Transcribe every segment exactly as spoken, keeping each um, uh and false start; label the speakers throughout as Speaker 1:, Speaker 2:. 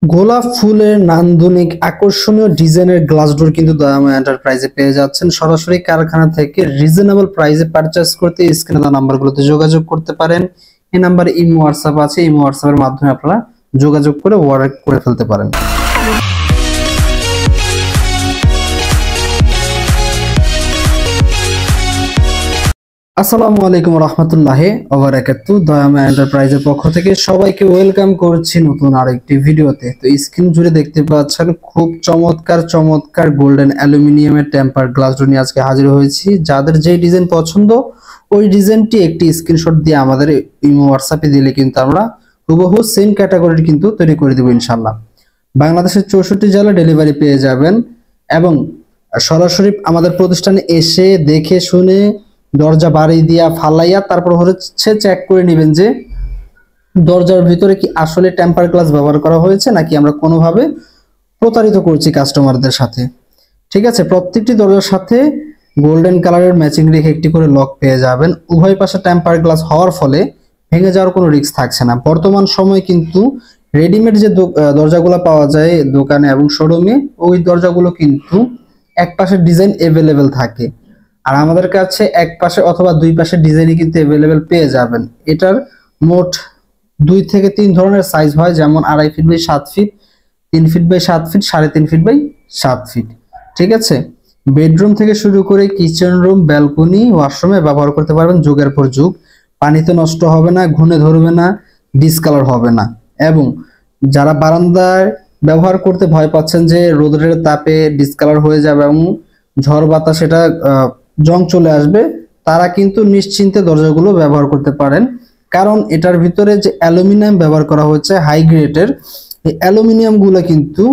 Speaker 1: গোলাপ ফুলের নান্দনিক আকর্ষণীয় ডিজাইনের গ্লাস ডোর কিন্তু দয়াময় এন্টারপ্রাইজে পেয়ে যাচ্ছেন। সরাসরি কারখানা থেকে রিজনেবল প্রাইসে পারচেজ করতে স্ক্রিনে দেওয়া নাম্বারগুলোতে যোগাযোগ করতে পারেন। এই নাম্বারে ইমো হোয়াটসঅ্যাপ আছে, ইমো হোয়াটসঅ্যাপের মাধ্যমে আপনারা যোগাযোগ করে অর্ডার করে ফেলতে পারেন। আসসালামু আলাইকুম রহমতুল্লাহি ওয়া বারাকাতুহু। দয়াময় এন্টারপ্রাইজের পক্ষ থেকে সবাইকে ওয়েলকাম করছি নতুন আরেকটি ভিডিওতে। তো স্ক্রিন জুড়ে দেখতে পাচ্ছেন খুব চমৎকার চমৎকার গোল্ডেন অ্যালুমিনিয়ামের টেম্পার গ্লাস ডোর নিয়ে আজকে হাজির হয়েছি। যাদের যে ডিজাইন পছন্দ ওই ডিজাইনটি একটি স্ক্রিনশট দিয়ে আমাদের ইমো হোয়াটসঅ্যাপে দিলে কিন্তু আমরা হুবহু সেম ক্যাটাগরির কিন্তু তৈরি করে দেব ইনশাআল্লাহ। বাংলাদেশের চৌষট্টি জেলা ডেলিভারি পেয়ে যাবেন এবং সরাসরি আমাদের প্রতিষ্ঠানে এসে দেখে শুনে দরজা বাড়ি দিয়া ফালাইয়া তারপর হচ্ছে চেক করে নেবেন যে দরজার ভিতরে কি আসলে টেম্পার গ্লাস ব্যবহার করা হয়েছে নাকি আমরা কোনোভাবে প্রতারিত করছি কাস্টমারদের সাথে। ঠিক আছে, প্রত্যেকটি দরজার সাথে গোল্ডেন কালারের ম্যাচিং রেখে একটি করে লক পেয়ে যাবেন। উভয় পাশে টেম্পার গ্লাস হওয়ার ফলে ভেঙে যাওয়ার কোনো রিস্ক থাকছে না। বর্তমান সময়ে কিন্তু রেডিমেড যে দরজাগুলো পাওয়া যায় দোকানে এবং শোরুমে, ওই দরজাগুলো কিন্তু এক পাশের ডিজাইন অ্যাভেলেবেল থাকে, আর আমাদের কাছে এক পাশে অথবা দুই পাশের ডিজাইনই কিন্তু অ্যাভেলেবেল পেয়ে যাবেন। এটার মোট দুই থেকে তিন ধরনের সাইজ হয়, যেমন আড়াই ফিট বাই সাত ফিট, তিন ফিট বাই সাত ফিট, সাড়ে তিন ফিট বাই সাত ফিট। ঠিক আছে, বেডরুম থেকে শুরু করে কিচেন রুম, ব্যালকনি, ওয়াশরুমে ব্যবহার করতে পারবেন যুগের পর যুগ। পানিতে নষ্ট হবে না, ঘুনে ধরবে না, ডিসকালার হবে না। এবং যারা বারান্দায় ব্যবহার করতে ভয় পাচ্ছেন যে রোদের তাপে ডিসকালার হয়ে যাবে এবং ঝড় বাতাস সেটা জং চলে আসবে, তারা কিন্তু নিশ্চিন্তে দরজাগুলো ব্যবহার করতে পারেন। কারণ এটার ভিতরে যে অ্যালুমিনিয়াম ব্যবহার করা হচ্ছে হাই গ্রেডের, এই অ্যালুমিনিয়াম গুলো কিন্তু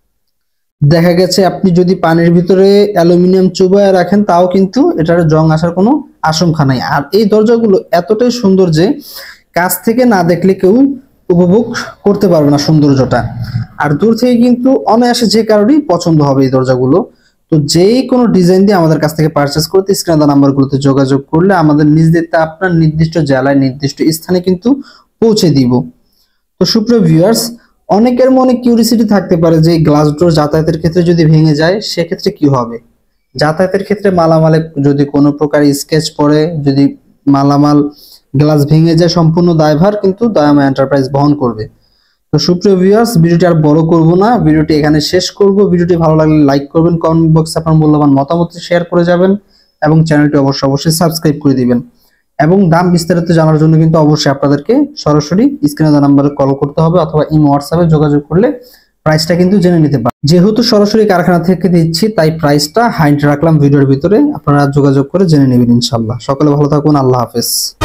Speaker 1: দেখা গেছে আপনি যদি পানির ভিতরে অ্যালুমিনিয়াম চুবায় রাখেন তাও কিন্তু এটার জং আসার কোনো আশঙ্কা নাই। আর এই দরজাগুলো এতটাই সুন্দর যে কাছ থেকে না দেখলে কেউ উপভোগ করতে পারবে না সৌন্দর্যটা, আর দূর থেকে কিন্তু অনায়াসে যে কারোরই পছন্দ হবে এই দরজাগুলো। তো যেই কোনো ডিজাইন দিয়ে আমাদের কাছ থেকে পারচেজ করতে স্ক্রিনে দেওয়া নাম্বারগুলোতে যোগাযোগ করলে আমাদের নিজ দায়িত্বে আপনার নির্দিষ্ট জেলায় নির্দিষ্ট স্থানে কিন্তু পৌঁছে দিব। তো সুপ্রিয় ভিউয়ার্স, অনেকের মনে কিউরিসিটি থাকতে পারে যে গ্লাস ডোর যাতায়াতের ক্ষেত্রে যদি ভেঙে যায় সেক্ষেত্রে কি হবে। যাতায়াতের ক্ষেত্রে মালামালে যদি কোনো প্রকার স্কেচ পড়ে, যদি মালামাল গ্লাস ভেঙে যায়, সম্পূর্ণ দায়ভার কিন্তু দয়াময় এন্টারপ্রাইজ বহন করবে। তো সুপ্রিয় ভিউয়ার্স, ভিডিওটি আর বড় করব না, ভিডিওটি এখানে শেষ করব। ভিডিওটি ভালো লাগলে লাইক করবেন, কমেন্ট বক্সে আপনার মূল্যবান মতামত শেয়ার করে যাবেন এবং চ্যানেলটি অবশ্যই অবশ্যই সাবস্ক্রাইব করে দিবেন। এবং দাম বিস্তারিত জানার জন্য কিন্তু অবশ্যই আপনাদেরকে সরাসরি স্ক্রিনে দেওয়া নম্বরে কল করতে হবে অথবা ইমো হোয়াটসঅ্যাপে যোগাযোগ করলে প্রাইসটা কিন্তু জেনে নিতে পারেন। যেহেতু সরাসরি কারখানা থেকে দিচ্ছি তাই প্রাইসটা হাইড রাখলাম ভিডিওর ভিতরে, আপনারা যোগাযোগ করে জেনে নেবেন ইনশাআল্লাহ। সকলে ভালো থাকুন, আল্লাহ হাফেজ।